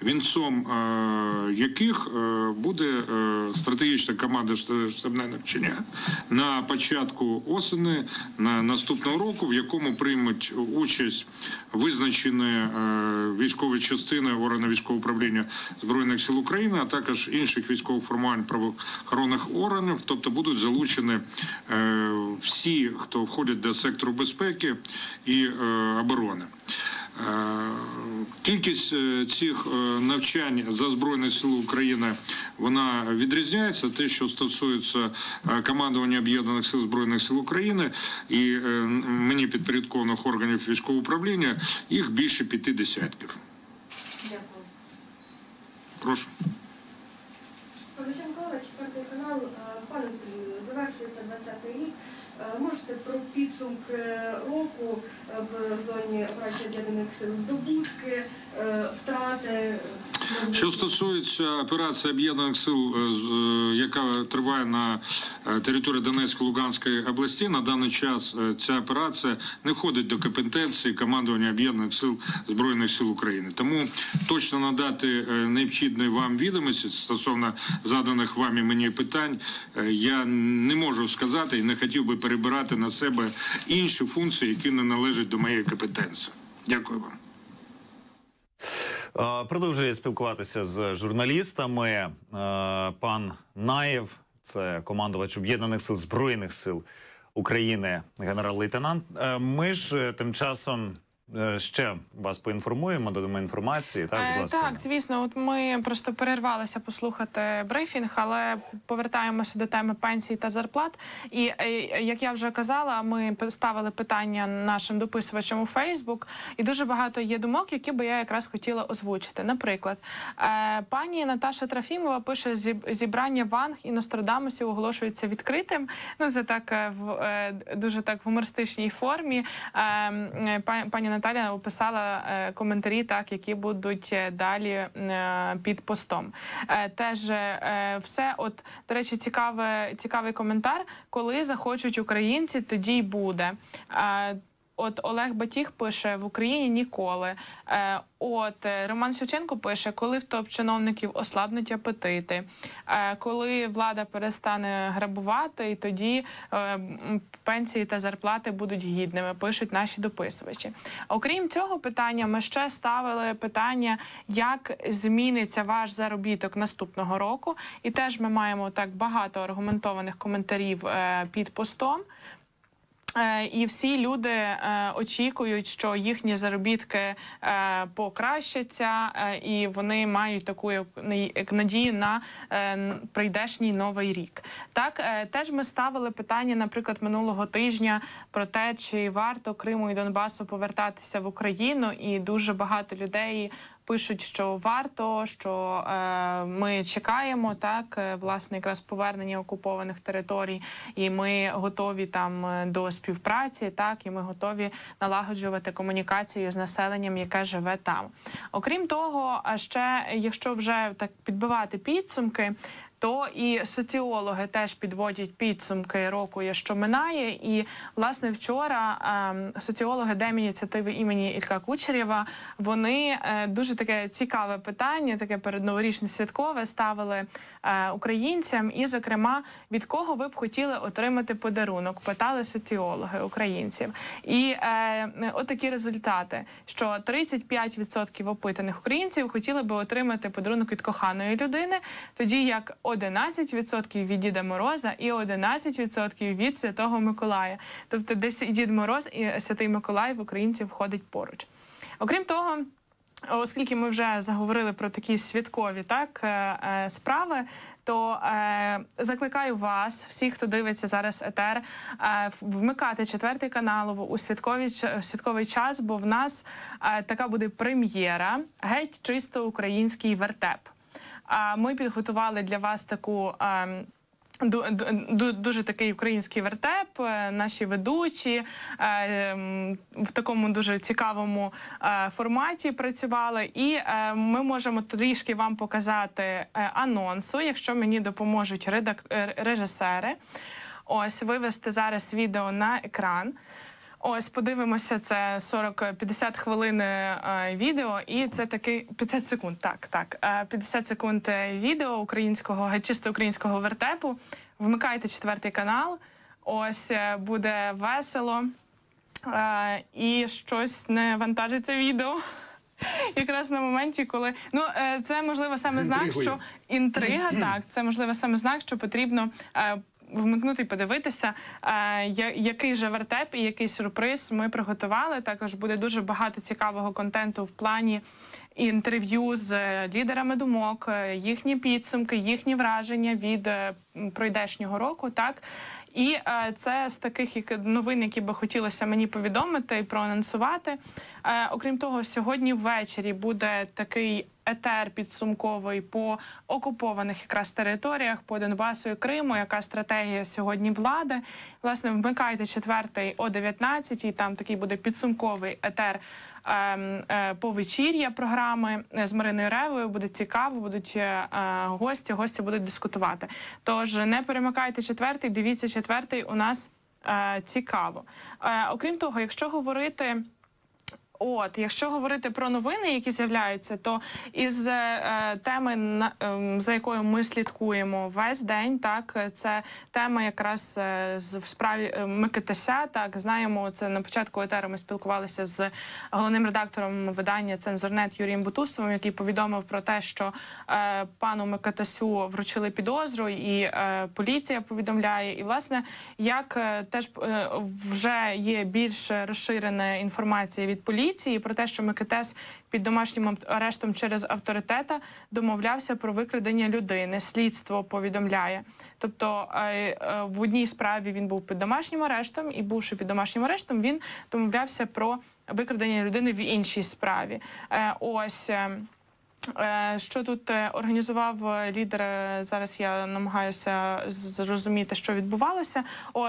вінцом яких буде стратегічна команда штабне навчання на початку осені на наступного року, в якому приймуть участь визначені військові частини органів військового управління Збройних сил України, а також інших військових формувань правоохоронних органів, тобто будуть залучені всі, хто входять до сектору безпеки і оборони. Кількість цих навчань за Збройні Сили України, вона відрізняється. Те, що стосується командування Об'єднаних сил Збройних сил України і мені підпорядкованих органів військового управління, їх більше 50. Дякую. Прошу. Павліченкова, 4 канал. Пане Сергію, завершується 20-й рік. Можете про підсумки року в зоні операції Об'єднаних сил, здобутки, втрати? Що стосується операції Об'єднаних сил, яка триває на території Донецької, Луганської області, на даний час ця операція не входить до компетенції командування Об'єднаних сил Збройних сил України. Тому точно надати необхідні вам відомості стосовно заданих вам і мені питань я не можу сказати і не хотів би перебирати на себе інші функції, які не належать до моєї компетенції. Дякую вам. Продовжує спілкуватися з журналістами пан Наєв, це командувач Об'єднаних сил Збройних сил України, генерал-лейтенант. Ми ж тим часом ще вас поінформуємо, додамо інформації. Так, будь ласка. Так, звісно. От ми просто перервалися послухати брифінг, але повертаємося до теми пенсій та зарплат. І, як я вже казала, ми ставили питання нашим дописувачам у Фейсбук, і дуже багато є думок, які би я якраз хотіла озвучити. Наприклад, пані Наташа Трофімова пише: зібрання Ванг і Нострадамусів оголошується відкритим. Ну, це так в дуже так в гумористичній формі. Пані Наталя описала коментарі, так, які будуть далі під постом. Теж все, от, до речі, цікавий коментар: коли захочуть українці, тоді й буде. От Олег Батіг пише: в Україні ніколи. От Роман Шевченко пише: коли в топ-чиновників ослабнуть апетити, коли влада перестане грабувати, і тоді пенсії та зарплати будуть гідними, пишуть наші дописувачі. Окрім цього питання, ми ще ставили питання, як зміниться ваш заробіток наступного року. І теж ми маємо так багато аргументованих коментарів під постом. І всі люди очікують, що їхні заробітки покращаться, і вони мають таку надію на прийдешній новий рік. Так, теж ми ставили питання, наприклад, минулого тижня про те, чи варто Криму і Донбасу повертатися в Україну, і дуже багато людей пишуть, що варто, що ми чекаємо, так, власне, якраз повернення окупованих територій, і ми готові там до співпраці, так, і ми готові налагоджувати комунікацію з населенням, яке живе там. Окрім того, ще, якщо вже так підбивати підсумки, то і соціологи теж підводять підсумки року, що минає. І, власне, вчора соціологи Демініціативи імені Ілька Кучерєва, вони дуже таке цікаве питання, таке передноворічне святкове, ставили українцям. І, зокрема, від кого ви б хотіли отримати подарунок, питали соціологи українців. І отакі результати, що 35% опитаних українців хотіли би отримати подарунок від коханої людини, тоді як 11% від Діда Мороза і 11% від Святого Миколая. Тобто десь і Дід Мороз, і Святий Миколай в українців входить поруч. Окрім того, оскільки ми вже заговорили про такі святкові, так, справи, то закликаю вас, всіх, хто дивиться зараз етер, вмикати 4 канал у святковий час, бо в нас така буде прем'єра «Геть чисто український вертеп». Ми підготували для вас таку дуже такий український вертеп, наші ведучі в такому дуже цікавому форматі працювали. І ми можемо трішки вам показати анонсу, якщо мені допоможуть режисери. Ось, вивести зараз відео на екран. Ось, подивимося, це 40-50 хвилин відео, і це такий 50 секунд, так, 50 секунд відео українського, чисто українського вертепу. Вмикайте 4-й канал, ось, буде весело, і щось не вантажиться відео. Якраз на моменті, коли... Ну, це, можливо, саме знак, що інтрига, так, це, можливо, саме знак, що потрібно вмикнути і подивитися, який же вертеп і який сюрприз ми приготували. Також буде дуже багато цікавого контенту в плані інтерв'ю з лідерами думок, їхні підсумки, їхні враження від пройдешнього року, так. І це з таких новин, які би хотілося мені повідомити і проанонсувати. Окрім того, сьогодні ввечері буде такий етер підсумковий по окупованих якраз територіях, по Донбасу і Криму, яка стратегія сьогодні влади. Власне, вмикайте 4-й о 19-й, там такий буде підсумковий етер повечір'я програми з Мариною Ревою. Буде цікаво, будуть гості будуть дискутувати. Тож не перемикайте 4-й, дивіться 4-й, у нас цікаво. Окрім того, якщо говорити про новини, які з'являються, то із теми, за якою ми слідкуємо весь день, так, це тема якраз в справі Микитася, так, знаємо, це на початку етеру ми спілкувалися з головним редактором видання «Цензорнет» Юрієм Бутусовим, який повідомив про те, що пану Микитасю вручили підозру, і поліція повідомляє, і, власне, як теж вже є більш розширена інформація від поліції, про те, що Микитес під домашнім арештом через авторитета домовлявся про викрадення людини. Слідство повідомляє. Тобто в одній справі він був під домашнім арештом, і бувши під домашнім арештом, він домовлявся про викрадення людини в іншій справі. Ось... Що тут організував лідер, зараз я намагаюся зрозуміти, що відбувалося.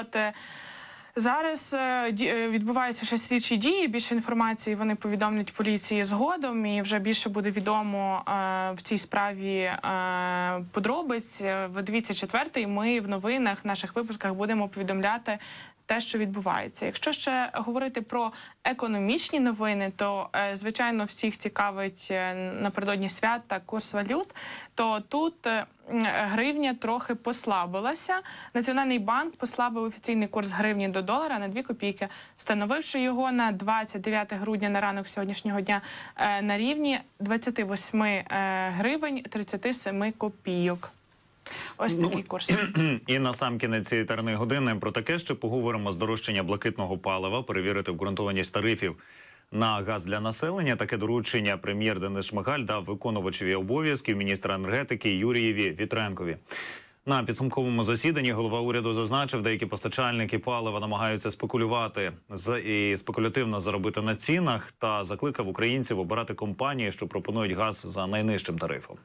Зараз відбуваються ще слідчі дії, більше інформації вони повідомлять поліції згодом, і вже більше буде відомо в цій справі подробиць. Дивіться 4-й, ми в новинах, в наших випусках будемо повідомляти те, що відбувається. Якщо ще говорити про економічні новини, то, звичайно, всіх цікавить напередодні свят та курс валют, то тут гривня трохи послабилася. Національний банк послабив офіційний курс гривні до долара на 2 копійки, встановивши його на 29 грудня на ранок сьогоднішнього дня на рівні 28 гривень 37 копійок. Ось такий курс. І на сам кінець цієї етерної години про таке ще поговоримо: здорожчання блакитного палива, перевірити обґрунтованість тарифів на газ для населення. Таке доручення прем'єр Денис Шмигаль дав виконувачеві обов'язків міністра енергетики Юрієві Вітренкові. На підсумковому засіданні голова уряду зазначив, деякі постачальники палива намагаються спекулювати і спекулятивно заробити на цінах, та закликав українців обирати компанії, що пропонують газ за найнижчим тарифом.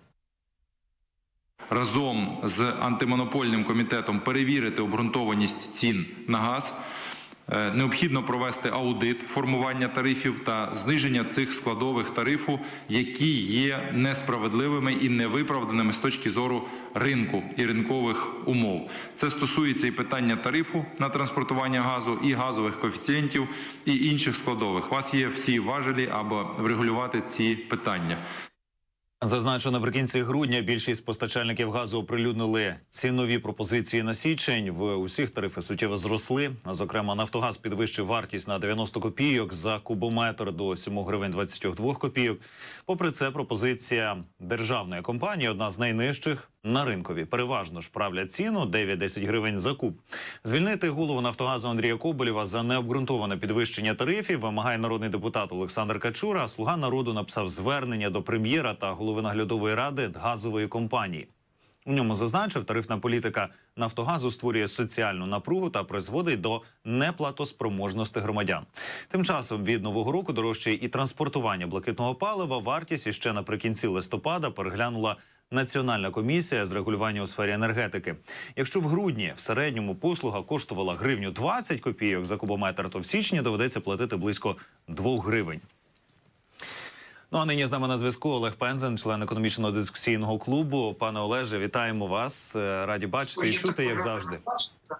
Разом з антимонопольним комітетом перевірити обґрунтованість цін на газ. Необхідно провести аудит формування тарифів та зниження цих складових тарифу, які є несправедливими і невиправданими з точки зору ринку і ринкових умов. Це стосується і питання тарифу на транспортування газу, і газових коефіцієнтів, і інших складових. У вас є всі важелі, аби врегулювати ці питання. Зазначу, наприкінці грудня більшість постачальників газу оприлюднили цінові пропозиції на січень. В усіх тарифи суттєво зросли. Зокрема, «Нафтогаз» підвищив вартість на 90 копійок за кубометр до 7 гривень 22 копійок. Попри це, пропозиція державної компанії одна з найнижчих на ринкові. Переважно ж правлять ціну 9-10 гривень за куб. Звільнити голову «Нафтогазу» Андрія Коболєва за необґрунтоване підвищення тарифів вимагає народний депутат Олександр Качура. «Слуга народу» написав звернення до прем'єра та голови наглядової ради газової компанії. У ньому зазначив, тарифна політика «Нафтогазу» створює соціальну напругу та призводить до неплатоспроможності громадян. Тим часом від Нового року дорожчає і транспортування блакитного палива. Вартість іще наприкінці листопада переглянула Національна комісія з регулювання у сфері енергетики. Якщо в грудні в середньому послуга коштувала гривню 20 копійок за кубометр, то в січні доведеться платити близько 2 гривень. Ну а нині з нами на зв'язку Олег Пензен, член економічного дискусійного клубу. Пане Олеже, вітаємо вас. Раді бачити і чути, як завжди.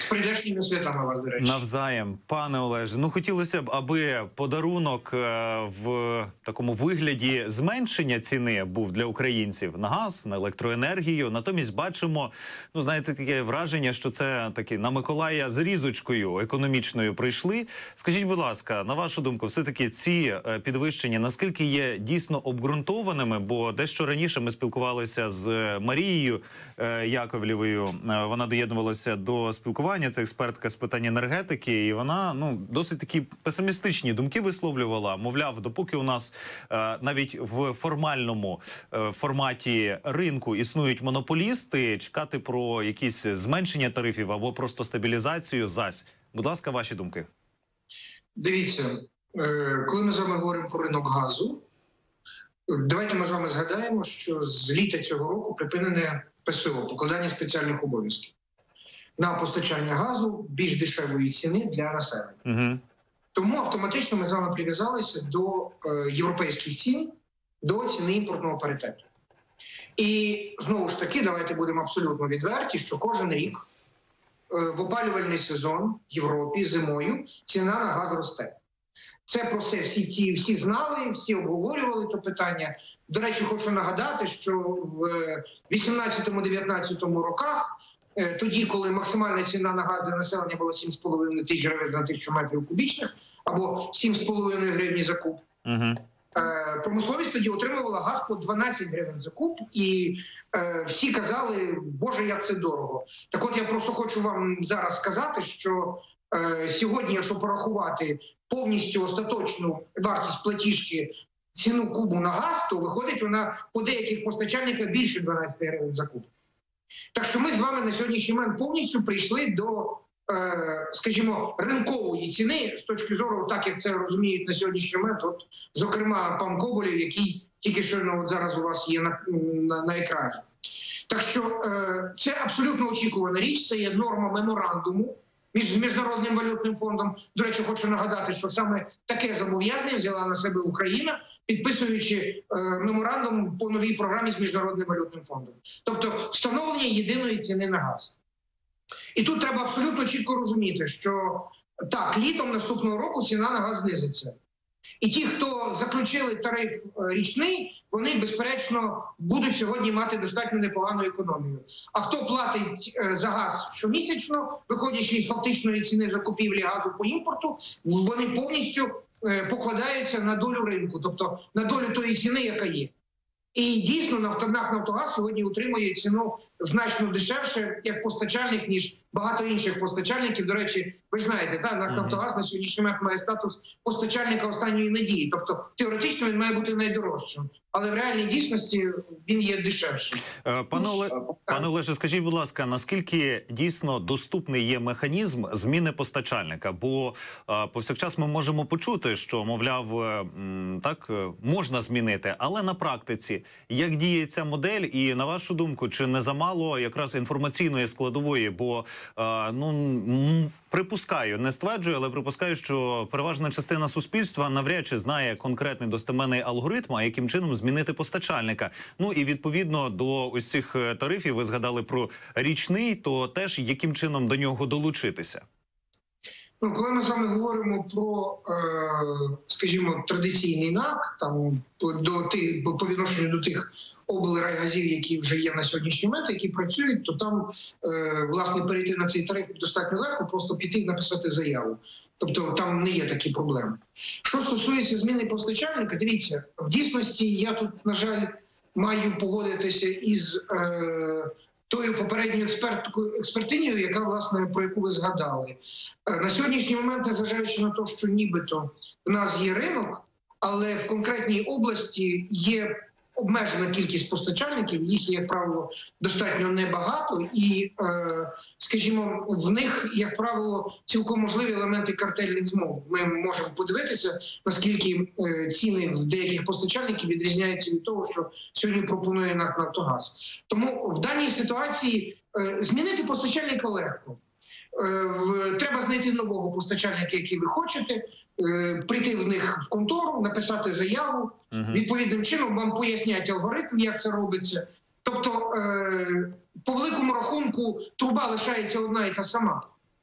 З прийдешніми святами вас, до речі. Навзаєм, пане Олеже, ну хотілося б, аби подарунок в такому вигляді зменшення ціни був для українців на газ, на електроенергію. Натомість бачимо, ну знаєте, таке враження, що це таки на Миколая з різочкою економічною прийшли. Скажіть, будь ласка, на вашу думку, все-таки ці підвищення наскільки є дійсно обґрунтованими? Бо дещо раніше ми спілкувалися з Марією Яковлєвою, вона доєднувалася до спілкування, це експертка з питань енергетики, і вона досить такі песимістичні думки висловлювала. Мовляв, допоки у нас навіть в формальному форматі ринку існують монополісти, чекати про якісь зменшення тарифів або просто стабілізацію зась. Будь ласка, ваші думки. Дивіться, коли ми з вами говоримо про ринок газу, давайте ми з вами згадаємо, що з літа цього року припинене ПСО, покладання спеціальних обов'язків на постачання газу більш дешевої ціни для населення. Угу. Тому автоматично ми з вами прив'язалися до європейських цін, до ціни імпортного паритету. І знову ж таки, давайте будемо абсолютно відверті, що кожен рік в опалювальний сезон в Європі зимою ціна на газ росте. Це про все всі знали, всі обговорювали це питання. До речі, хочу нагадати, що в 18-19 роках, тоді, коли максимальна ціна на газ для населення була 7,5 тисяч гривень за 1000 метрів кубічних, або 7,5 гривні за куб, промисловість тоді отримувала газ по 12 гривень за куб, і всі казали, боже, як це дорого. Так от я просто хочу вам зараз сказати, що сьогодні, якщо порахувати повністю остаточну вартість платіжки, ціну кубу на газ, то виходить вона по деяких постачальниках більше 12 гривень за куб. Так що ми з вами на сьогоднішній момент повністю прийшли до, скажімо, ринкової ціни з точки зору, так як це розуміють на сьогоднішній момент, от, зокрема, пан Коболєв, який тільки що от зараз у вас є на екрані. Так що це абсолютно очікувана річ, це є норма меморандуму між Міжнародним валютним фондом. До речі, хочу нагадати, що саме таке зобов'язання взяла на себе Україна, підписуючи меморандум по новій програмі з Міжнародним валютним фондом. Тобто встановлення єдиної ціни на газ. І тут треба абсолютно чітко розуміти, що так, літом наступного року ціна на газ знизиться. І ті, хто заключили тариф річний, вони, безперечно, будуть сьогодні мати достатньо непогану економію. А хто платить за газ щомісячно, виходячи із фактичної ціни закупівлі газу по імпорту, вони повністю покладаються на долю ринку, тобто на долю тої ціни, яка є. І дійсно НАК «Нафтогаз» сьогодні утримує ціну значно дешевше як постачальник, ніж багато інших постачальників. До речі, ви ж знаєте, НАК «Нафтогаз» на сьогоднішній момент має статус постачальника останньої надії. Тобто теоретично він має бути найдорожчим, але в реальній дійсності він є дешевшим. Пане Олеже, скажіть, будь ласка, наскільки дійсно доступний є механізм зміни постачальника? Бо повсякчас ми можемо почути, що, мовляв, так, можна змінити, але на практиці, як діє ця модель, і на вашу думку, чи не замало якраз інформаційної складової? Бо, припускаю, не стверджую, але припускаю, що переважна частина суспільства навряд чи знає конкретний достеменний алгоритм, а яким чином змінити постачальника. Ну і відповідно до ось цих тарифів, ви згадали про річний, то теж яким чином до нього долучитися? Ну, коли ми з вами говоримо про, скажімо, традиційний НАК, там, по відношенню до тих облрайгазів, які вже є на сьогоднішній момент, які працюють, то там, власне, перейти на цей тариф достатньо легко, просто піти і написати заяву. Тобто там не є такі проблеми. Що стосується зміни постачальника, дивіться, в дійсності я тут, на жаль, маю погодитися із тою попередньою експертинею, яка, власне, про яку ви згадали. На сьогоднішній момент, незважаючи на те, що нібито в нас є ринок, але в конкретній області є обмежена кількість постачальників, їх, як правило, достатньо небагато, і, скажімо, в них, як правило, цілком можливі елементи картельних змов. Ми можемо подивитися, наскільки ціни в деяких постачальників відрізняються від того, що сьогодні пропонує НАК «Нафтогаз». Тому в даній ситуації змінити постачальника легко. Треба знайти нового постачальника, який ви хочете, прийти в них в контору, написати заяву, відповідним чином вам пояснять алгоритм, як це робиться. Тобто, по великому рахунку, труба лишається одна і та сама.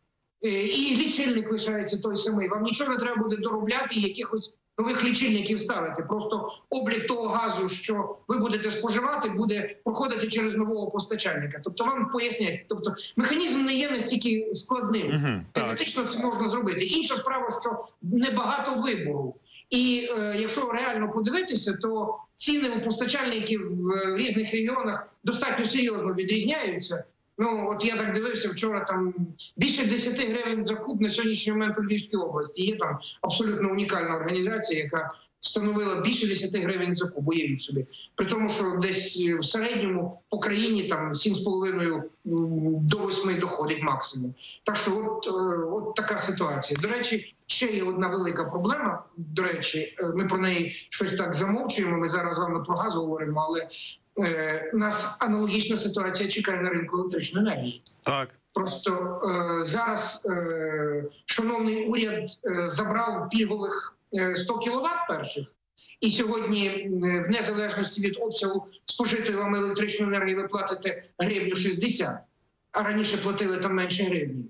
І лічильник лишається той самий. Вам нічого не треба буде доробляти і якихось нових лічильників ставити. Просто облік того газу, що ви будете споживати, буде проходити через нового постачальника. Тобто вам пояснять, тобто механізм не є настільки складним. Теоретично це можна зробити. Інша справа, що небагато вибору. І якщо реально подивитися, то ціни у постачальників в різних регіонах достатньо серйозно відрізняються. Ну, от я так дивився вчора, там більше 10 гривень за куб на сьогоднішній момент у Львівській області. Є там абсолютно унікальна організація, яка встановила більше 10 гривень за куб, уявіть собі. При тому, що десь в середньому по країні там 7,5 до 8 доходить максимум. Так що от така ситуація. До речі, ще є одна велика проблема. До речі, ми про неї щось так замовчуємо, ми зараз з вами про газ говоримо, але нас аналогічна ситуація чекає на ринку електричної енергії. Так. Просто зараз шановний уряд забрав пільгових 100 кВт перших, і сьогодні в незалежності від обсягу спожитої вам електричної енергії ви платите гривню 60, а раніше платили там менше гривні.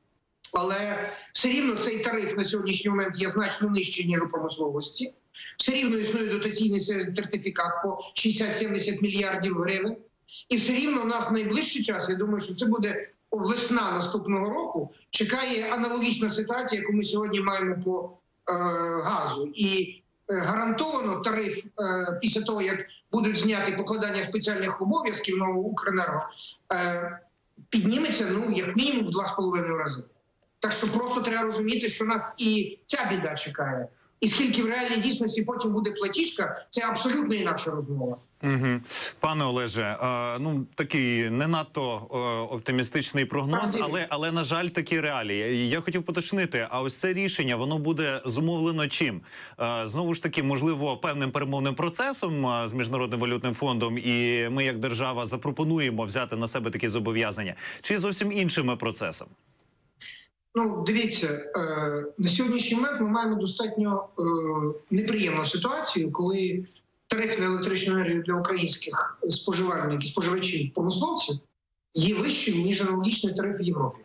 Але все рівно цей тариф на сьогоднішній момент є значно нижчий, ніж у промисловості. Все рівно існує дотаційний сертифікат по 60-70 мільярдів гривень. І все рівно у нас в найближчий час, я думаю, що це буде весна наступного року, чекає аналогічна ситуація, яку ми сьогодні маємо по газу. І гарантовано тариф після того, як будуть зняті покладання спеціальних обов'язків на Укренерго, підніметься, ну, як мінімум в 2,5 рази. Так що просто треба розуміти, що нас і ця біда чекає. І скільки в реальній дійсності потім буде платіжка, це абсолютно інакша розмова. Пане Олеже, ну такий не надто оптимістичний прогноз, але на жаль, такі реалії. Я хотів поточнити, а ось це рішення, воно буде зумовлено чим? Знову ж таки, можливо, певним перемовним процесом з Міжнародним валютним фондом, і ми як держава запропонуємо взяти на себе такі зобов'язання, чи зовсім іншими процесами? Ну, дивіться, на сьогоднішній момент ми маємо достатньо неприємну ситуацію, коли тариф на електричну енергію для українських споживальників, споживачів, промисловців є вищим, ніж аналогічний тариф в Європі.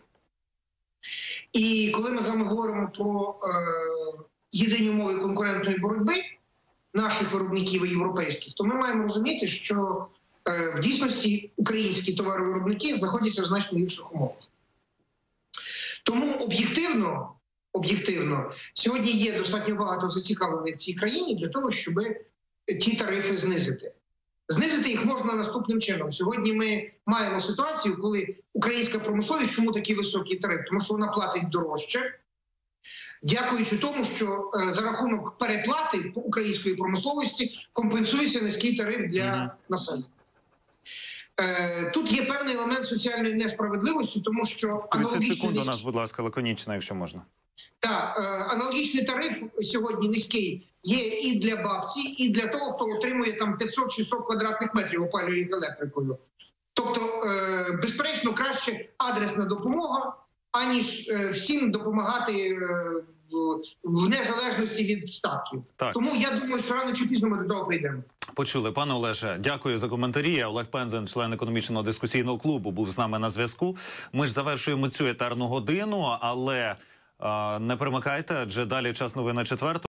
І коли ми з вами говоримо про єдині умови конкурентної боротьби наших виробників і європейських, то ми маємо розуміти, що в дійсності українські товаровиробники знаходяться в значно гірших умовах. Тому об'єктивно, сьогодні є достатньо багато зацікавлених в цій країні для того, щоб ті тарифи знизити. Знизити їх можна наступним чином. Сьогодні ми маємо ситуацію, коли українська промисловість, чому такий високий тариф? Тому що вона платить дорожче, дякуючи тому, що за рахунок переплати української промисловості компенсується низький тариф для населення. Тут є певний елемент соціальної несправедливості, тому що 30 секунд у нас, будь ласка, лаконічно, якщо можна. Так, аналогічний тариф сьогодні низький є і для бабці, і для того, хто отримує там 500-600 квадратних метрів, опалює їх електрикою. Тобто, безперечно, краще адресна допомога, аніж всім допомагати в незалежності від статків. Так. Тому я думаю, що рано чи пізно ми до того прийдемо. Почули. Пане Олеже, дякую за коментарі. Олег Пензен, член економічного дискусійного клубу, був з нами на зв'язку. Ми ж завершуємо цю етерну годину, але не перемикайте, адже далі час новин на 4.